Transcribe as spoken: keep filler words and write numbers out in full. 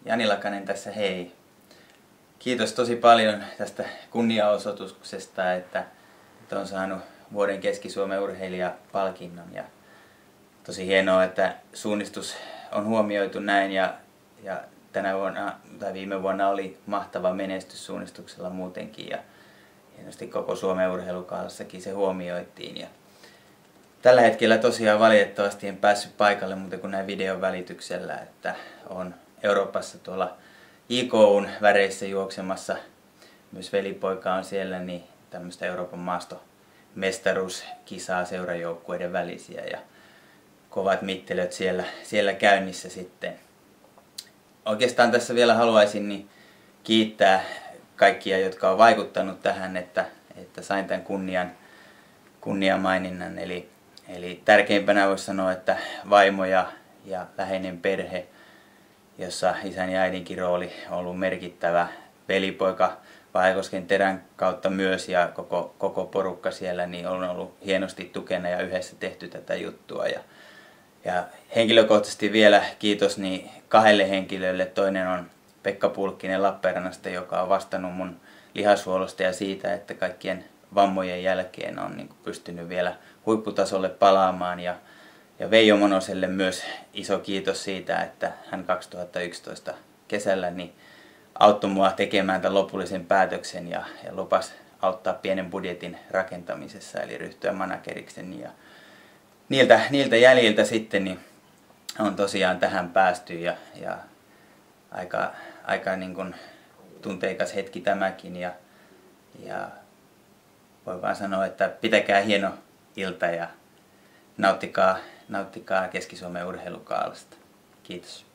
Jani Lakanen tässä, hei. Kiitos tosi paljon tästä kunniaosoituksesta, että, että on saanut vuoden Keski-Suomen urheilijapalkinnon. Ja tosi hienoa, että suunnistus on huomioitu näin ja, ja tänä vuonna tai viime vuonna oli mahtava menestys suunnistuksella muutenkin ja hienosti koko Suomen urheilukaalassakin se huomioitiin. Ja tällä hetkellä tosiaan valitettavasti en päässyt paikalle muuten kuin näin videon välityksellä, että on Euroopassa tuolla I K U:n väreissä juoksemassa. Myös velipoika on siellä, niin tämmöistä Euroopan maastomestaruuskisaa seurajoukkueiden välisiä ja kovat mittelöt siellä, siellä käynnissä sitten. Oikeastaan tässä vielä haluaisin niin kiittää kaikkia, jotka on vaikuttanut tähän, että, että sain tämän kunnian, kunniamaininnan. Eli, eli tärkeimpänä voisi sanoa, että vaimo ja, ja läheinen perhe, jossa isän ja äidinkin rooli on ollut merkittävä. Velipoika Vaihakosken Terän kautta myös ja koko, koko porukka siellä niin on ollut hienosti tukena ja yhdessä tehty tätä juttua. Ja, ja henkilökohtaisesti vielä kiitos niin kahdelle henkilölle. Toinen on Pekka Pulkkinen Lappeenrannasta, joka on vastannut mun lihashuollosta ja siitä, että kaikkien vammojen jälkeen on niin kuin pystynyt vielä huipputasolle palaamaan. Ja, ja Veijo Monoselle myös iso kiitos siitä, että hän kaksituhattayksitoista kesällä niin auttoi mua tekemään tämän lopullisen päätöksen ja, ja lupasi auttaa pienen budjetin rakentamisessa, eli ryhtyä manageriksi. Ja niiltä, niiltä jäljiltä sitten niin on tosiaan tähän päästy ja, ja aika, aika niin kuin tunteikas hetki tämäkin. Ja, ja voi vaan sanoa, että pitäkää hieno ilta ja nauttikaa, nauttikaa Keski-Suomen urheilukaalasta. Kiitos.